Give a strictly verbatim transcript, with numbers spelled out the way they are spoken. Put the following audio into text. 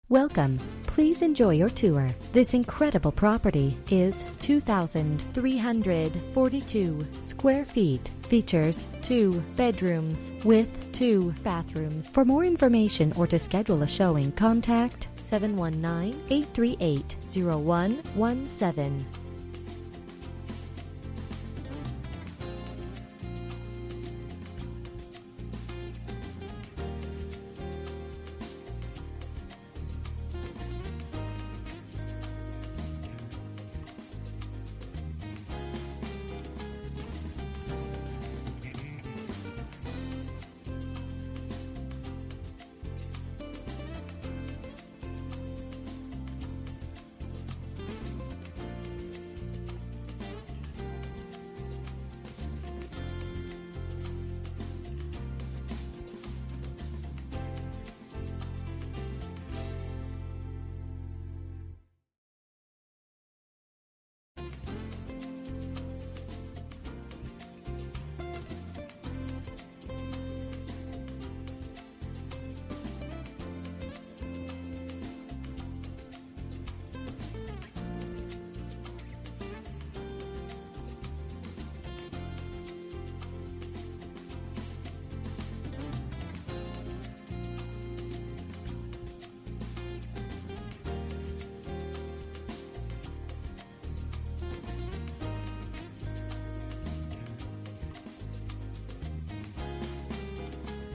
Welcome. Please enjoy your tour. This incredible property is two thousand three hundred forty-two square feet. Features two bedrooms with two bathrooms. For more information or to schedule a showing, contact seven one nine, eight three eight, zero one one seven.